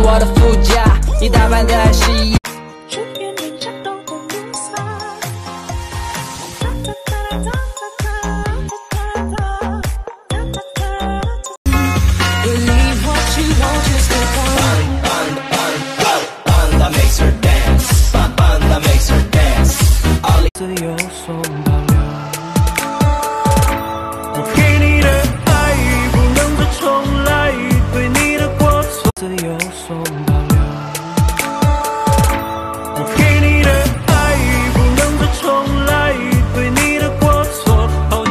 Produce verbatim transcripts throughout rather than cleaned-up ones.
我的副驾，你打扮的还是一样。 自由所保留，我给你的爱不能再重来，对你的过错自由所保留，我给你的爱不能再重来，对你的过错。哦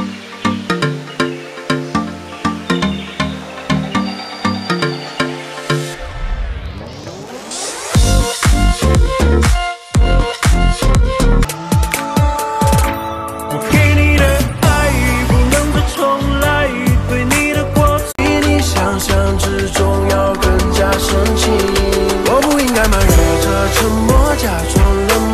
我不应该埋怨着沉默，假装冷漠。